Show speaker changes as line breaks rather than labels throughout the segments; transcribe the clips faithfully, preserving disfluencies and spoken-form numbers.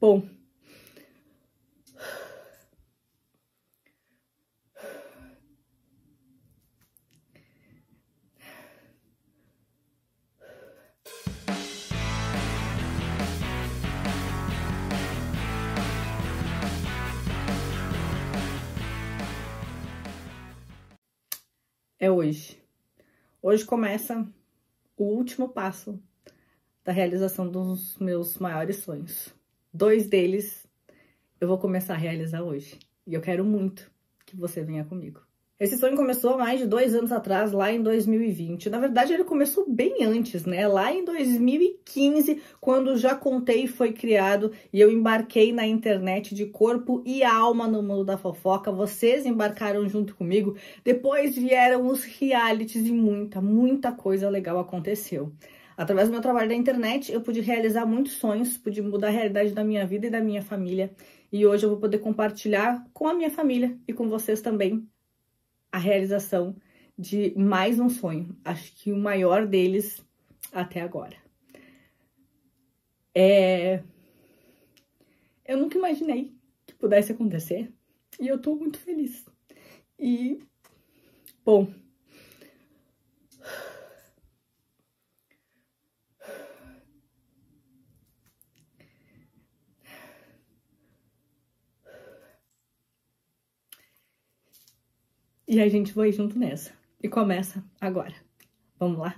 Bom, é hoje. Hoje começa o último passo da realização dos meus maiores sonhos. Dois deles eu vou começar a realizar hoje. E eu quero muito que você venha comigo. Esse sonho começou há mais de dois anos atrás, lá em dois mil e vinte. Na verdade, ele começou bem antes, né? Lá em dois mil e quinze, quando Já Contei foi criado e eu embarquei na internet de corpo e alma no mundo da fofoca. Vocês embarcaram junto comigo. Depois vieram os realities e muita, muita coisa legal aconteceu. Através do meu trabalho na internet, eu pude realizar muitos sonhos, pude mudar a realidade da minha vida e da minha família. E hoje eu vou poder compartilhar com a minha família e com vocês também a realização de mais um sonho. Acho que o maior deles até agora. É... Eu nunca imaginei que pudesse acontecer. E eu tô muito feliz. E, bom... E a gente vai junto nessa. E começa agora. Vamos lá?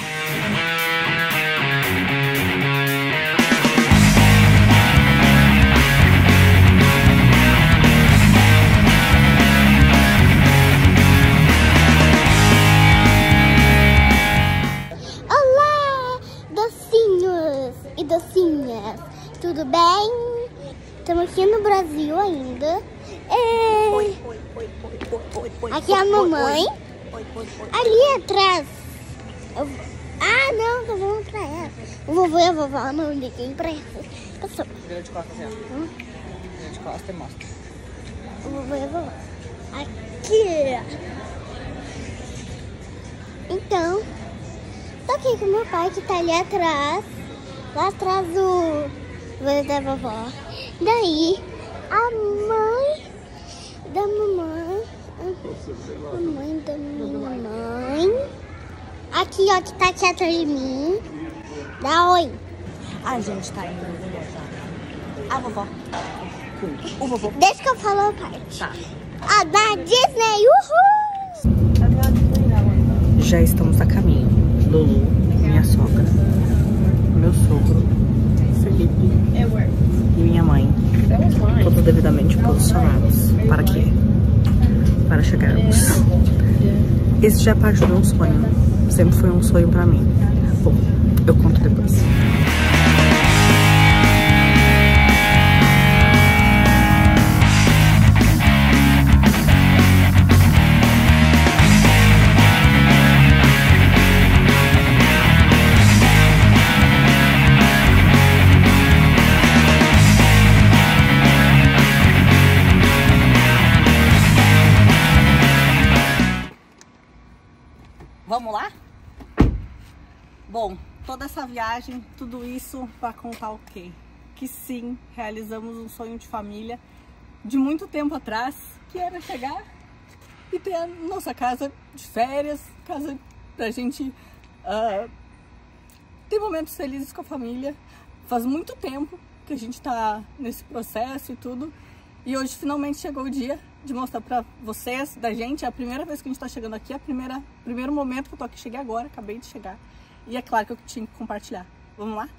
Olá, docinhos e docinhas. Tudo bem? Estamos aqui no Brasil ainda. É...
Oi, oi, oi, oi, oi, oi,
aqui é a mamãe.
Oi, oi, oi,
Ali atrás. Eu... Ah, não, tô falando pra ela. O vovô e a vovó não liguem pra ela. Eu sou.
Vira de costas, assim, ó. Hum? Vira de costas e mostra.
O vovô e a vovó. Aqui. Então, tô aqui com meu pai que tá ali atrás. Lá atrás do vovô da vovó. Daí, a mãe da mamãe, a mãe da minha mãe, aqui ó, que tá aqui atrás de mim, dá oi.
A gente tá indo viajar. A vovó. O vovô.
Deixa que eu falo a parte.
Tá.
A da Disney, uhul!
Já estamos a caminho. Lulu, minha sogra, meu sogro, Felipe e minha mãe. Todos devidamente posicionados. Para quê? Para chegarmos. Esse já é parte do meu sonho. Sempre foi um sonho pra mim. Bom, eu conto depois. Vamos lá? Bom, toda essa viagem, tudo isso para contar o quê? Que sim, realizamos um sonho de família de muito tempo atrás, que era chegar e ter a nossa casa de férias, casa pra gente uh, ter momentos felizes com a família. Faz muito tempo que a gente tá nesse processo e tudo, e hoje finalmente chegou o dia de mostrar pra vocês, da gente. É a primeira vez que a gente tá chegando aqui, é o primeiro momento que eu tô aqui. Cheguei agora, acabei de chegar. E é claro que eu tinha que compartilhar. Vamos lá?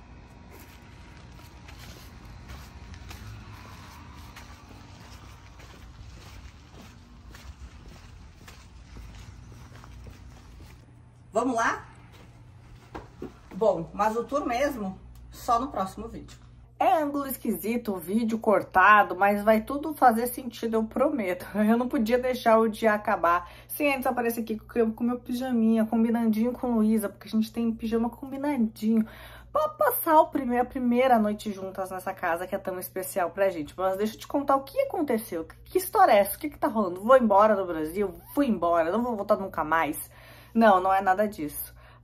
Vamos lá? Bom, mas o tour mesmo, só no próximo vídeo. É ângulo esquisito, o vídeo cortado, mas vai tudo fazer sentido, eu prometo. Eu não podia deixar o dia acabar sem antes aparecer aqui com o meu pijaminha, combinandinho com Luísa, porque a gente tem pijama combinandinho, pra passar o primeiro, a primeira noite juntas nessa casa que é tão especial pra gente. Mas deixa eu te contar o que aconteceu, que história é essa, o que que tá rolando? Vou embora do Brasil? Fui embora, não vou voltar nunca mais? Não, não é nada disso.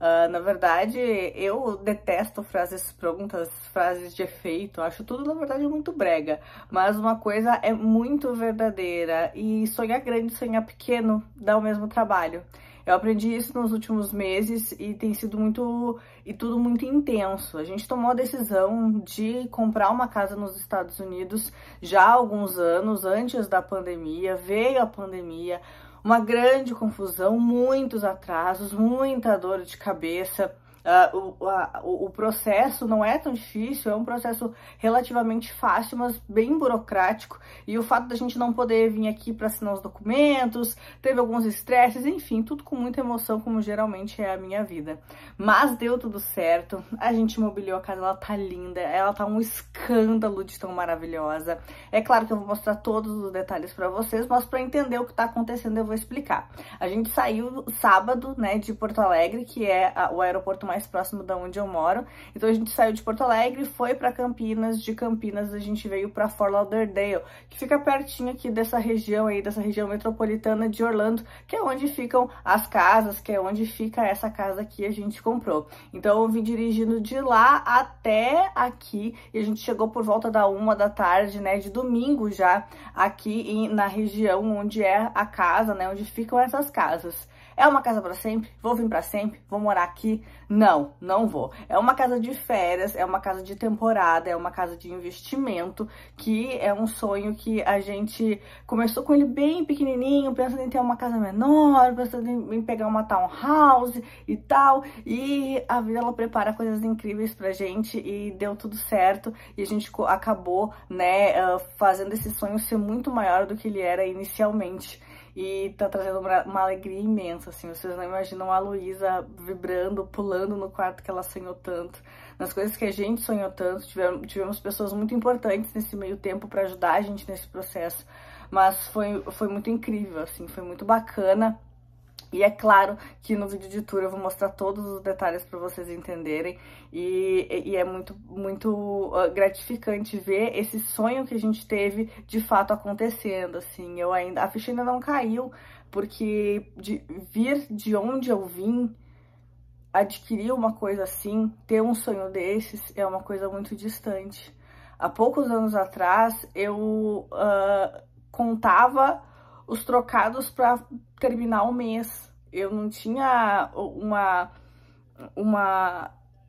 Uh, na verdade, eu detesto frases prontas, frases de efeito, acho tudo, na verdade, muito brega. Mas uma coisa é muito verdadeira, e sonhar grande e sonhar pequeno dá o mesmo trabalho. Eu aprendi isso nos últimos meses e tem sido muito, e tudo muito intenso. A gente tomou a decisão de comprar uma casa nos Estados Unidos já há alguns anos, antes da pandemia, veio a pandemia, uma grande confusão, muitos atrasos, muita dor de cabeça. Uh, o, a, o processo não é tão difícil, é um processo relativamente fácil, mas bem burocrático. E o fato da gente não poder vir aqui para assinar os documentos, teve alguns estresses, enfim, tudo com muita emoção, como geralmente é a minha vida. Mas deu tudo certo, a gente mobiliou a casa, ela tá linda, ela tá um escândalo de tão maravilhosa. É claro que eu vou mostrar todos os detalhes para vocês, mas para entender o que tá acontecendo eu vou explicar. A gente saiu sábado, né, de Porto Alegre, que é a, o aeroporto mais mais próximo da onde eu moro. Então a gente saiu de Porto Alegre, foi para Campinas, de Campinas a gente veio para Fort Lauderdale, que fica pertinho aqui dessa região aí, dessa região metropolitana de Orlando, que é onde ficam as casas, que é onde fica essa casa que a gente comprou. Então eu vim dirigindo de lá até aqui e a gente chegou por volta da uma da tarde, né, de domingo já, aqui em, na região onde é a casa, né, onde ficam essas casas. É uma casa para sempre? Vou vir para sempre? Vou morar aqui? Não, não vou. É uma casa de férias, é uma casa de temporada, é uma casa de investimento, que é um sonho que a gente começou com ele bem pequenininho, pensando em ter uma casa menor, pensando em pegar uma townhouse e tal, e a vida ela prepara coisas incríveis pra gente e deu tudo certo, e a gente acabou, né, fazendo esse sonho ser muito maior do que ele era inicialmente. E tá trazendo uma, uma alegria imensa, assim, vocês não imaginam a Luísa vibrando, pulando no quarto que ela sonhou tanto, nas coisas que a gente sonhou tanto. Tivemos, tivemos pessoas muito importantes nesse meio tempo para ajudar a gente nesse processo, mas foi, foi muito incrível, assim, foi muito bacana. E é claro que no vídeo de tour eu vou mostrar todos os detalhes para vocês entenderem, e, e é muito, muito gratificante ver esse sonho que a gente teve de fato acontecendo, assim. Eu ainda, a ficha ainda não caiu, porque de vir de onde eu vim, adquirir uma coisa assim, ter um sonho desses, é uma coisa muito distante. Há poucos anos atrás, eu uh, contava os trocados para terminar o mês. Eu não tinha uma, uma...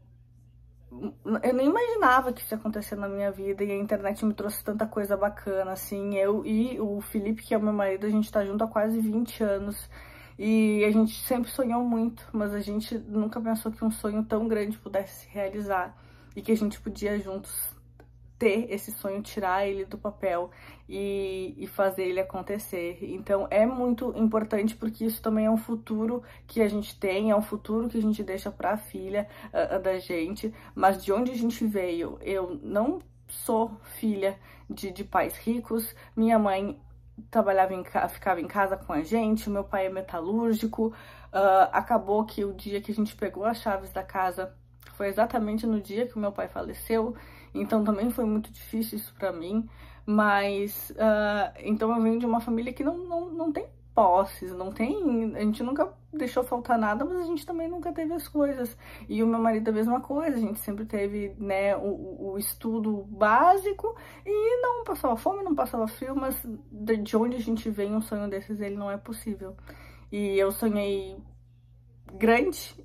Eu nem imaginava que isso ia acontecer na minha vida, e a internet me trouxe tanta coisa bacana, assim. Eu e o Felipe, que é o meu marido, a gente tá junto há quase vinte anos, e a gente sempre sonhou muito, mas a gente nunca pensou que um sonho tão grande pudesse se realizar, e que a gente podia juntos ter esse sonho, tirar ele do papel e, e fazer ele acontecer. Então é muito importante, porque isso também é um futuro que a gente tem, é um futuro que a gente deixa para a filha uh, da gente. Mas de onde a gente veio, eu não sou filha de, de pais ricos. Minha mãe trabalhava em casa, ficava em casa com a gente, meu pai é metalúrgico. Uh, acabou que o dia que a gente pegou as chaves da casa foi exatamente no dia que o meu pai faleceu, então também foi muito difícil isso pra mim. Mas, uh, então eu venho de uma família que não, não, não tem posses, não tem, a gente nunca deixou faltar nada, mas a gente também nunca teve as coisas. E o meu marido a mesma coisa, a gente sempre teve, né, o, o estudo básico e não passava fome, não passava frio, mas de onde a gente vem um sonho desses, ele não é possível. E eu sonhei grande,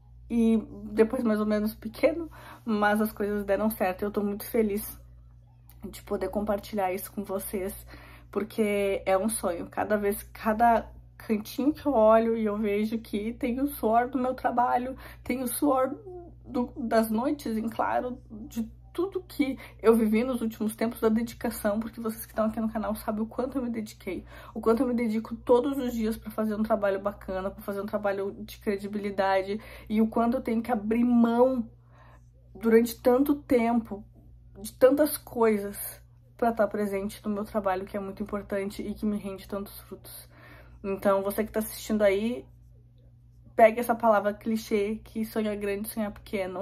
e depois mais ou menos pequeno, mas as coisas deram certo. Eu tô muito feliz de poder compartilhar isso com vocês, porque é um sonho. Cada vez, cada cantinho que eu olho e eu vejo que tem o suor do meu trabalho, tem o suor do, das noites, em claro, de tudo que eu vivi nos últimos tempos, da dedicação, porque vocês que estão aqui no canal sabem o quanto eu me dediquei, o quanto eu me dedico todos os dias para fazer um trabalho bacana, para fazer um trabalho de credibilidade, e o quanto eu tenho que abrir mão durante tanto tempo de tantas coisas para estar presente no meu trabalho, que é muito importante e que me rende tantos frutos. Então, você que está assistindo aí, pegue essa palavra clichê, que sonhar grande, sonhar pequeno,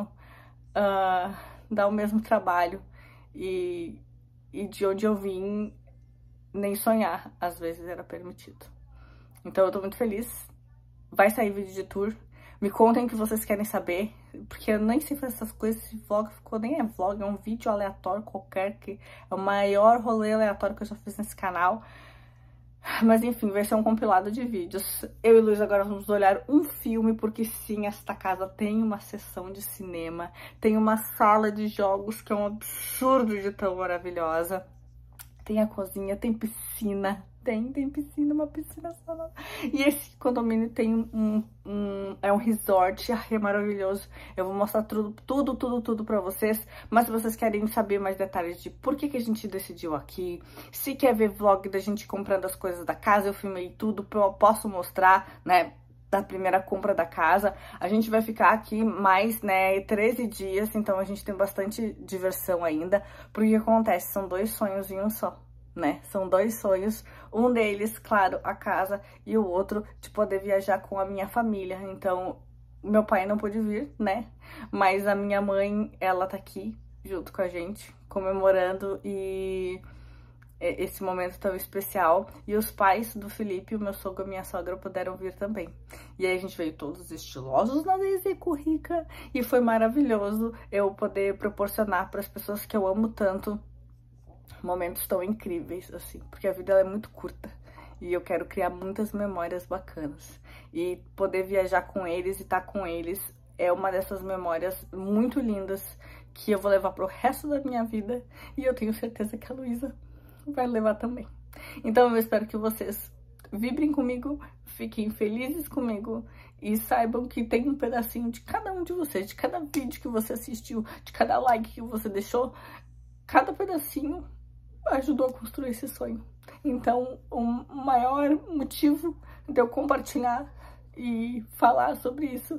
uh, dá o mesmo trabalho, e, e de onde eu vim, nem sonhar às vezes era permitido. Então eu tô muito feliz, vai sair vídeo de tour, Me contem o que vocês querem saber, porque eu nem sei fazer essas coisas. Esse vlog ficou, nem é vlog, é um vídeo aleatório qualquer, que é o maior rolê aleatório que eu já fiz nesse canal. Mas enfim, vai ser um compilado de vídeos. Eu e Luiz agora vamos olhar um filme, porque sim, esta casa tem uma sessão de cinema, tem uma sala de jogos que é um absurdo de tão maravilhosa. Tem a cozinha, tem piscina, tem, tem piscina, uma piscina só. E esse condomínio tem um, um, é um resort, ai, é maravilhoso. Eu vou mostrar tudo, tudo, tudo, tudo pra vocês. Mas se vocês querem saber mais detalhes de por que que a gente decidiu aqui, se quer ver vlog da gente comprando as coisas da casa, eu filmei tudo, eu posso mostrar, né? Da primeira compra da casa. A gente vai ficar aqui mais, né, treze dias, então a gente tem bastante diversão ainda, porque o que acontece? São dois sonhos em um só, né? São dois sonhos, um deles, claro, a casa, e o outro de poder viajar com a minha família. Então, meu pai não pôde vir, né? Mas a minha mãe, ela tá aqui junto com a gente, comemorando e... esse momento tão especial. E os pais do Felipe, o meu sogro e a minha sogra puderam vir também. E aí a gente veio todos estilosos na Zeco Rica. E foi maravilhoso eu poder proporcionar para as pessoas que eu amo tanto momentos tão incríveis, assim. Porque a vida ela é muito curta. E eu quero criar muitas memórias bacanas. E poder viajar com eles e estar com eles é uma dessas memórias muito lindas que eu vou levar pro resto da minha vida. E eu tenho certeza que a Luísa vai levar também. Então eu espero que vocês vibrem comigo, fiquem felizes comigo e saibam que tem um pedacinho de cada um de vocês, de cada vídeo que você assistiu, de cada like que você deixou, cada pedacinho ajudou a construir esse sonho. Então o maior motivo de eu compartilhar e falar sobre isso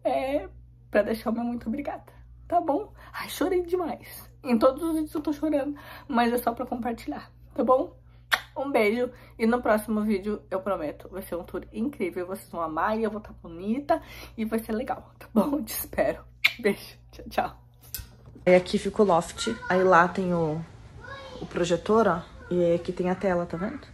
é para deixar o meu muito obrigada, tá bom? Ai, chorei demais. Em todos os vídeos eu tô chorando, mas é só pra compartilhar, tá bom? Um beijo e no próximo vídeo, eu prometo, vai ser um tour incrível. Vocês vão amar e eu vou estar bonita e vai ser legal, tá bom? Te espero. Beijo, tchau, tchau. Aí aqui fica o loft, aí lá tem o, o projetor, ó, e aí aqui tem a tela, tá vendo?